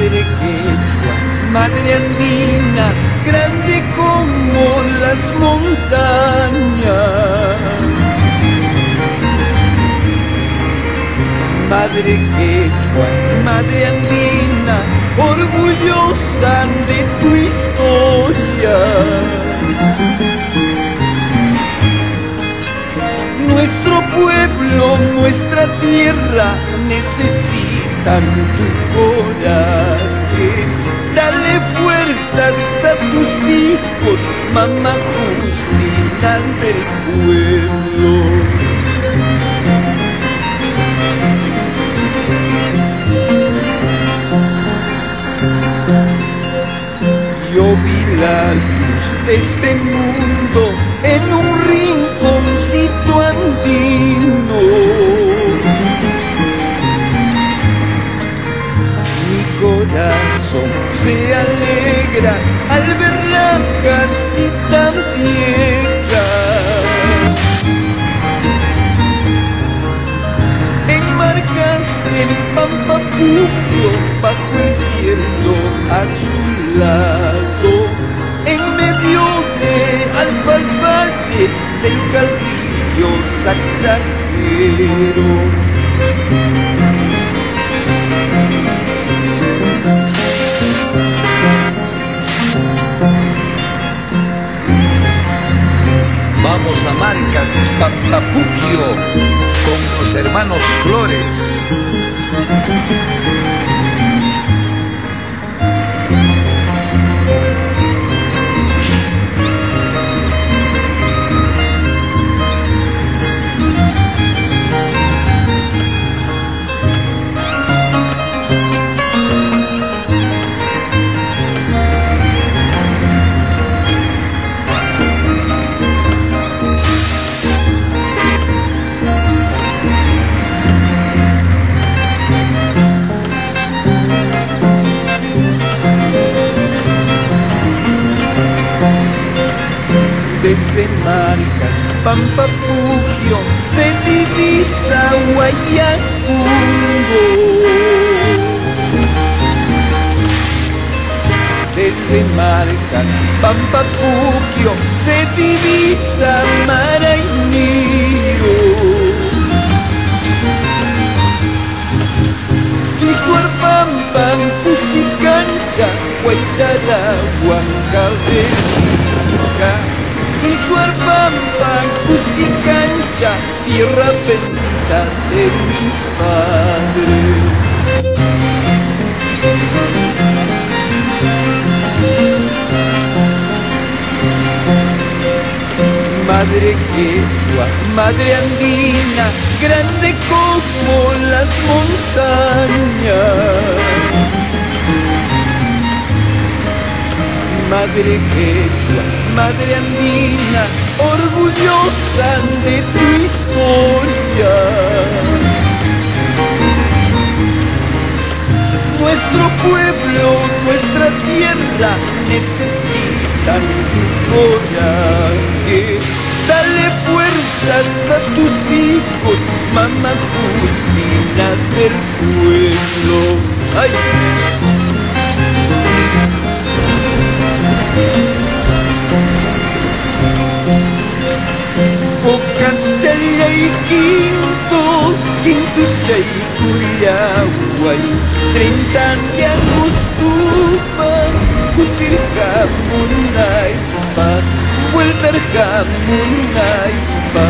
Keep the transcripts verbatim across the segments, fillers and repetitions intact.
madre quechua, madre andina, grande como las montañas. Madre quechua, madre andina, orgullosa de tu historia. Nuestro pueblo, nuestra tierra necesitan tu coraje. Dale fuerzas a tus hijos, mamá Justina del pueblo. Yo vi la luz de este mundo en un rinconcito andino. Mi corazón se alegra al ver la casita vieja. Enmarcas en Pampapuquio bajo el cielo azulado, en medio de alfalfares cerca al río Saxaquero. Vamos a Marcas, Pampapuquio, con los hermanos Flores. Desde Marcas, Pampapuquio, se divisa Guayacundo. Desde Marcas, Pampapuquio, se divisa Maraynio. Quisuarpampan, Cusicancha, Guaitara, Huancavelica. Quisuarpampan, Cusicancha, tierra bendita de mis padres. Madre quechua, madre andina, grande como las montañas. Madre quechua, madre andina, orgullosa de tu historia. Nuestro pueblo, nuestra tierra necesitan tu coraje. Dale fuerzas a tus hijos, mamá Justina del pueblo. ¡Ay! Pocas chay quinto, quintus chay cuyahuay, treinta de agostupa, kutir jamunay pa, vuelver jamunay pa.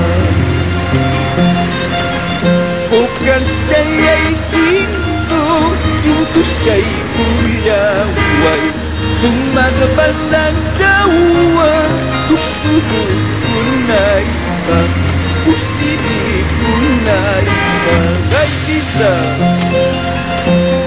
Pocas chay quinto, quintus chay cuyahuay, sumag bandang jawa, tusudo kunay pa, usili kunay pa. Ay, tita!